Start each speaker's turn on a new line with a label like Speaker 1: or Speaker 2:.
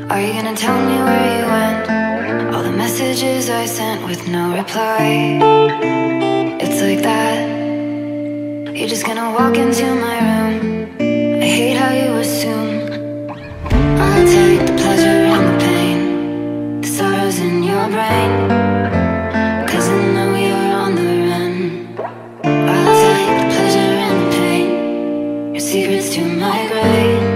Speaker 1: Are you gonna tell me where you went? All the messages I sent with no reply. It's like that. You're just gonna walk into my room. I hate how you assume I'll take the pleasure and the pain, the sorrows in your brain, 'cause I know you're on the run. I'll take the pleasure and the pain, your secrets to my grave.